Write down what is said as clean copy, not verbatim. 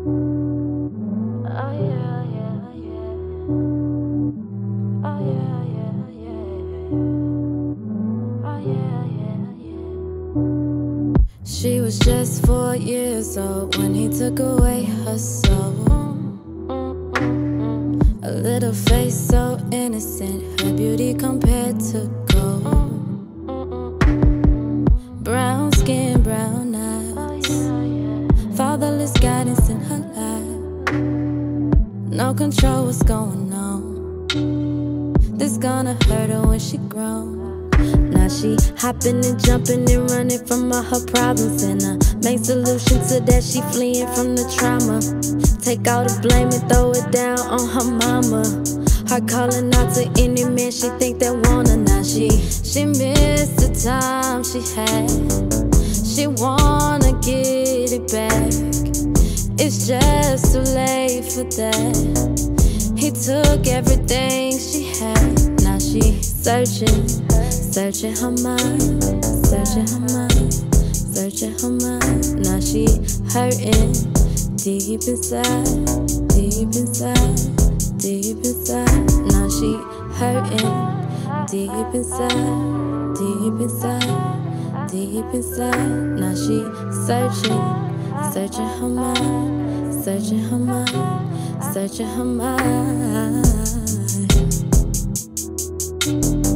Oh yeah, yeah, yeah. Oh yeah, yeah, yeah. Oh yeah, yeah, yeah. She was just 4 years old when he took away her soul. A little face so innocent, her beauty compared to gold. Brown skin, brown eyes, fatherless guidance in her life. No control what's going on. This gonna hurt her when she grown. Now she hopping and jumping and running from all her problems, and main solution to that, she fleeing from the trauma. Take all the blame and throw it down on her mama. Her calling out to any man she think that want her. Now she missed the time she had. She wanna get it back. It's just too late for that. He took everything she had. Now she searching her mind, searching her mind, searching her mind. Now she hurting deep inside, deep inside, deep inside. Now she hurting deep inside, deep inside, deep inside. Now she searching her mind, searching her mind, searching her mind.